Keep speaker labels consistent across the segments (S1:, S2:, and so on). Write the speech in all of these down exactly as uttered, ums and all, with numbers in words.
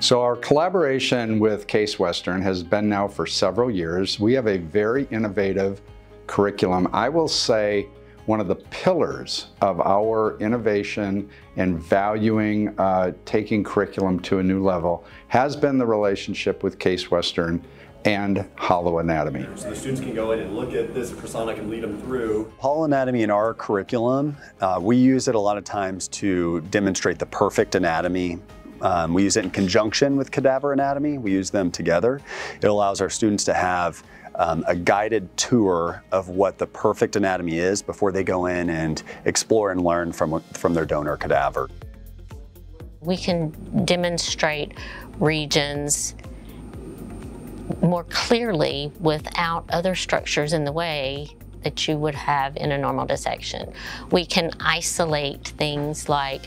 S1: So our collaboration with Case Western has been now for several years. We have a very innovative curriculum. I will say one of the pillars of our innovation and valuing uh, taking curriculum to a new level has been the relationship with Case Western and HoloAnatomy.
S2: So the students can go in and look at this, Prasanna can lead them through.
S3: HoloAnatomy in our curriculum, uh, we use it a lot of times to demonstrate the perfect anatomy. Um, we use it in conjunction with cadaver anatomy. We use them together. It allows our students to have um, a guided tour of what the perfect anatomy is before they go in and explore and learn from, from their donor cadaver.
S4: We can demonstrate regions more clearly without other structures in the way that you would have in a normal dissection. We can isolate things like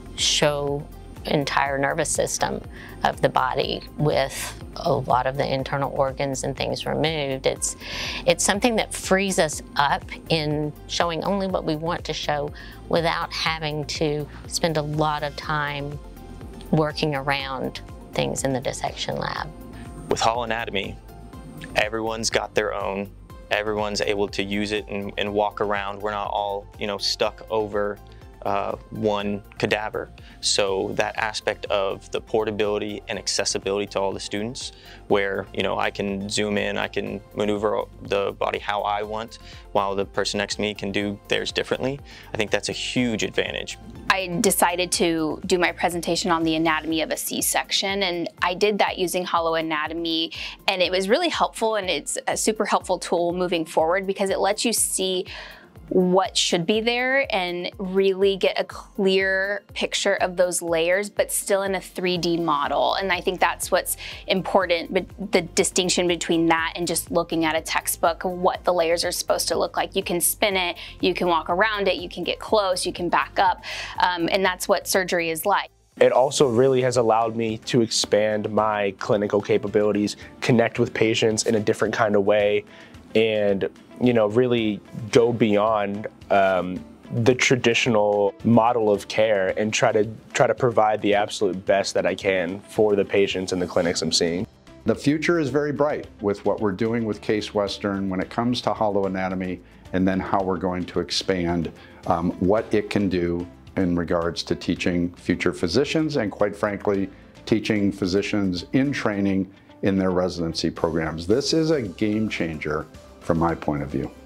S4: show entire nervous system of the body with a lot of the internal organs and things removed. It's, it's something that frees us up in showing only what we want to show without having to spend a lot of time working around things in the dissection lab.
S5: With HoloAnatomy, everyone's got their own. Everyone's able to use it and, and walk around. We're not all, you know, stuck over uh, one cadaver. So that aspect of the portability and accessibility to all the students, where, you know, I can zoom in, I can maneuver the body how I want, while the person next to me can do theirs differently. I think that's a huge advantage.
S6: I decided to do my presentation on the anatomy of a C-section, and I did that using HoloAnatomy, and it was really helpful, and it's a super helpful tool moving forward because it lets you see what should be there and really get a clear picture of those layers, but still in a three D model. And I think that's what's important, but the distinction between that and just looking at a textbook, what the layers are supposed to look like. You can spin it, you can walk around it, you can get close, you can back up, um, and that's what surgery is like.
S7: It also really has allowed me to expand my clinical capabilities, connect with patients in a different kind of way, and, you know, really go beyond um, the traditional model of care and try to try to provide the absolute best that I can for the patients and the clinics I'm seeing.
S1: The future is very bright with what we're doing with Case Western when it comes to HoloAnatomy, and then how we're going to expand um, what it can do in regards to teaching future physicians and, quite frankly, teaching physicians in training in their residency programs. This is a game changer from my point of view.